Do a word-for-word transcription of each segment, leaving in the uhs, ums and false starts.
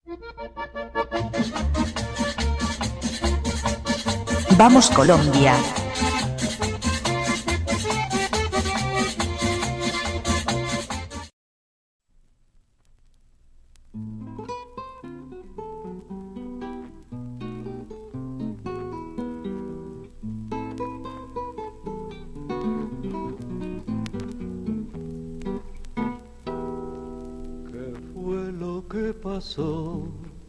Vamos Colombia. ¿Qué pasó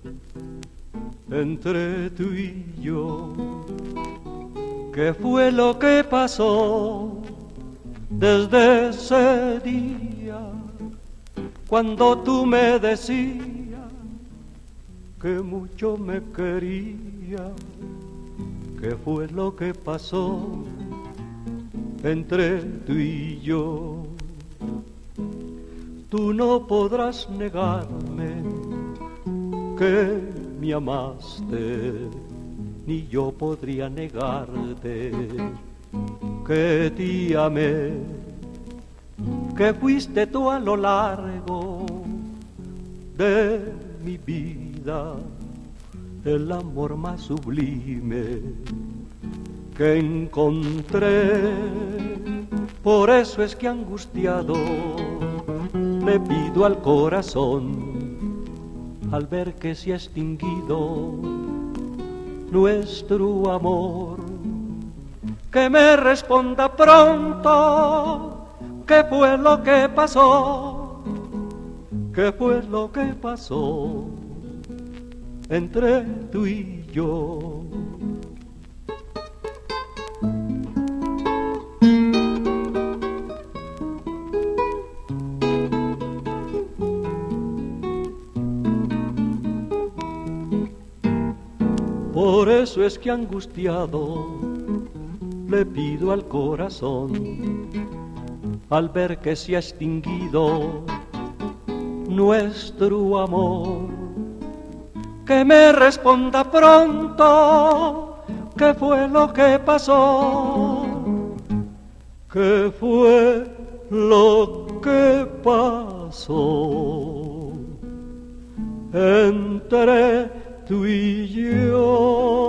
entre tú y yo? ¿Qué fue lo que pasó desde ese día cuando tú me decías que mucho me quería? ¿Qué fue lo que pasó entre tú y yo? Tú no podrás negarme que me amaste, ni yo podría negarte que te amé, que fuiste tú a lo largo de mi vida el amor más sublime que encontré. Por eso es que angustiado le pido al corazón, al ver que se ha extinguido nuestro amor, que me responda pronto qué fue lo que pasó, qué fue lo que pasó entre tú y yo. Por eso es que angustiado le pido al corazón, al ver que se ha extinguido nuestro amor, que me responda pronto qué fue lo que pasó, qué fue lo que pasó entre tú y yo.